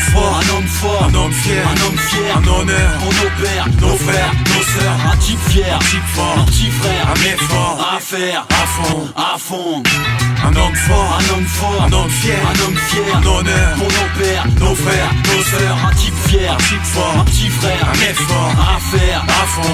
fort, un homme fier, un honneur pour nos pères, nos frères, nos sœurs. un type fier, Un type fort, un petit frère, un effort à faire, à à fond. un homme fort, Un homme fier, un honneur pour nos pères, nos frères, nos sœurs. un type fier, Un type fort, un petit frère, un effort à faire,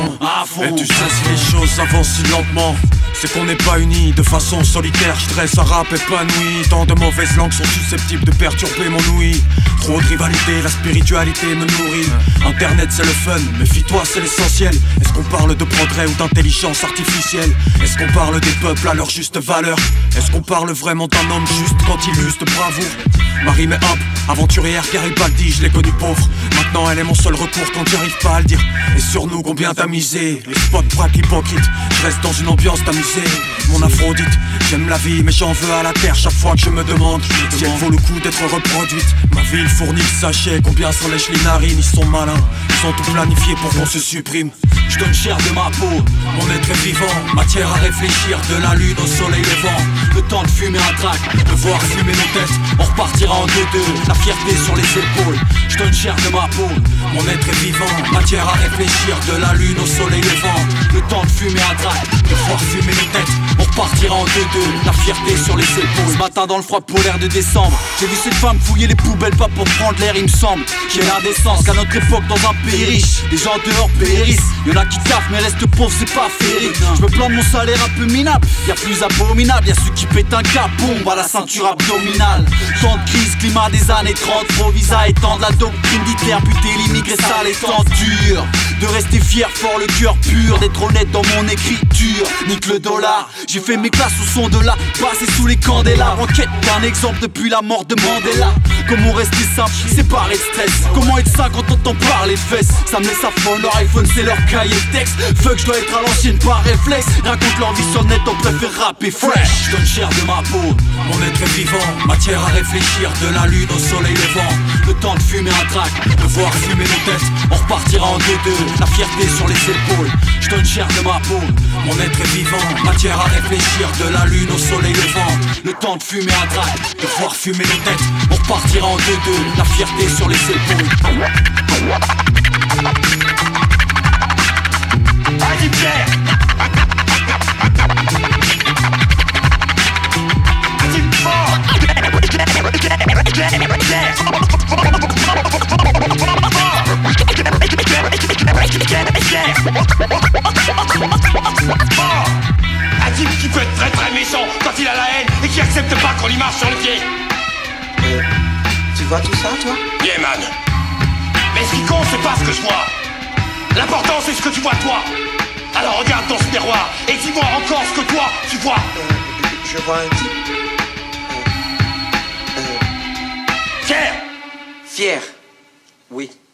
à fond. à Et tu sais fond. si les choses avancent si lentement, c'est qu'on n'est pas unis de façon solitaire. Je dresse un rap épanoui. Tant de mauvaises langues sont susceptibles de perturber mon ouïe. Trop de rivalité, la spiritualité me nourrit. Internet c'est le fun, méfie-toi c'est l'essentiel. Est-ce qu'on parle de progrès ou d'intelligence artificielle? Est-ce qu'on parle des peuples à leur juste valeur? Est-ce qu'on parle vraiment d'un homme juste quand il use de bravoure? Marie mais hop, aventurière Garibaldi, je l'ai connue pauvre. Maintenant elle est mon seul recours quand j'arrive pas à le dire. Et sur nous combien t'as misé? Les spots braquent l'hypocrite, je reste dans une ambiance d'amusée. Mon Aphrodite, j'aime la vie mais j'en veux à la terre chaque fois que je me demande si elle vaut le coup d'être reproduite. Ma ville fournit le sachet, combien s'en lèchent les narines. Ils sont malins, ils ont tout planifié pour qu'on se supprime. Je donne cher de ma peau, Mon être est vivant, matière à réfléchir. De la lune au soleil levant, le temps de fumer un trac, de voir fumer nos têtes. on repartira en 2-2, la fierté sur les épaules. Je donne cher de ma peau, Mon être est vivant, matière à réfléchir. De la lune au soleil levant, le temps de fumer un trac, de voir fumer nos têtes. on repartira en 2-2, la fierté sur les épaules. Ce matin dans le froid polaire de décembre, j'ai vu cette femme fouiller les poubelles pas pour prendre l'air. Il me semble qu'il y a l'indécence qu'à notre époque dans un pays riche, les gens dehors périssent. Y'en a qui taffent mais restent pauvres, c'est pas féerique. Je me plains de mon salaire un peu minable, y'a plus abominable. Y'a ceux qui pètent un cap, bombe à la ceinture abdominale. Temps de crise, climat des années 30, pro visa étendre la doctrine militaire, buter l'immigré sale étant dur. De rester fier, fort, le cœur pur, d'être honnête dans mon écriture. Nique le dollar, j'ai fait mes classes au son de la basse et sous les candélabres. En quête d'un exemple depuis la mort de Mandela. Comment rester simple, séparé de stress. Comment être sain quand on entend parler de fesses? Ça me laisse à fond, leur iPhone c'est leur cahier de texte. Fuck, je dois être à l'ancienne par réflexe. Raconte leur vie sur le net, on préfère rapper fresh. Je donne cher de ma peau, Mon être est vivant, matière à réfléchir. De la lune au soleil levant, le temps de fumer un trac, de voir fumer nos têtes. on repartira en 2-2, la fierté sur les épaules. Je donne cher de ma peau, Mon être est vivant, matière à réfléchir. De la lune au soleil levant, le temps de fumer un trac, de voir fumer nos têtes. on repartira en 2-2, la fierté sur les épaules. Vas-y Pierre, vas-y fort. Un type qui peut être très très méchant quand il a la haine et qui accepte pas qu'on lui marche sur le pied. Tu vois tout ça, toi? Yeah man. Mais ce qui compte c'est pas ce que je vois. L'important c'est ce que tu vois toi. Alors regarde dans ce miroir et dis-moi encore ce que toi tu vois. Je vois un type. Pierre. Fier. Oui.